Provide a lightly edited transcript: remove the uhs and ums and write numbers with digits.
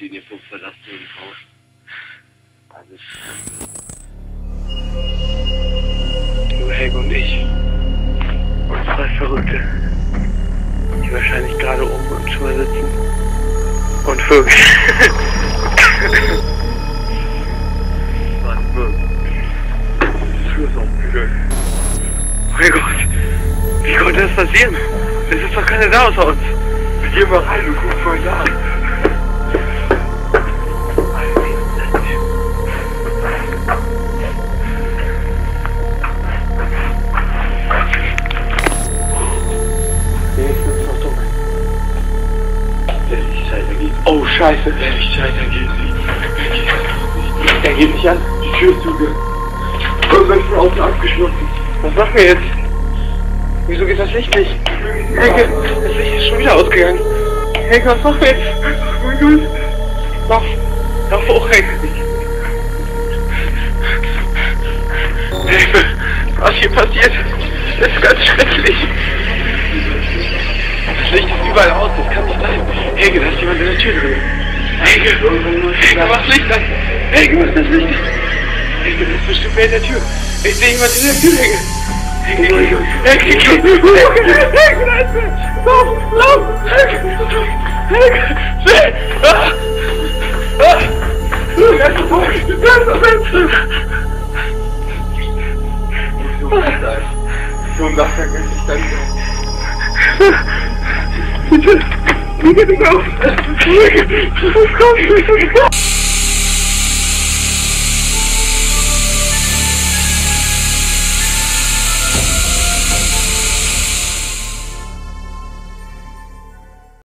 in ihr Puff verlassen und raus. Alles. Nur Helge und ich. Und zwei Verrückte. Die wahrscheinlich gerade oben im Zimmer sitzen. Und Vögel. Mann, Vögel. Das ist auch blöd. Oh mein Gott. Wie konnte das passieren? Es ist doch keiner da außer uns. Wir gehen mal rein und gucken mal da. Oh Scheiße, der Lichtschalter geht nicht. Der geht nicht an. Die Tür ist zugehört. Irgendwann von außen abgeschlossen. Was machen wir jetzt? Wieso geht das Licht nicht? Helge, das Licht ist schon wieder ausgegangen. Helge, was machen wir jetzt? Oh mein Gott. Lauf hoch, Helge. Hilfe, was hier passiert, ist ganz schrecklich. Das Licht ist überall aus, das kann nicht sein. Helge, da ist jemand in der Tür drin. Helge, mach Licht an. Helge, mach das Licht an. Helge, das ist bestimmt wer in der Tür. Ich sehe jemand in der Tür, Helge. Helge, da ist wer. Lauf, Helge. Helge, schnell. Der ist voll. So ein Lacher kann ich dann bitte, bitte, auf!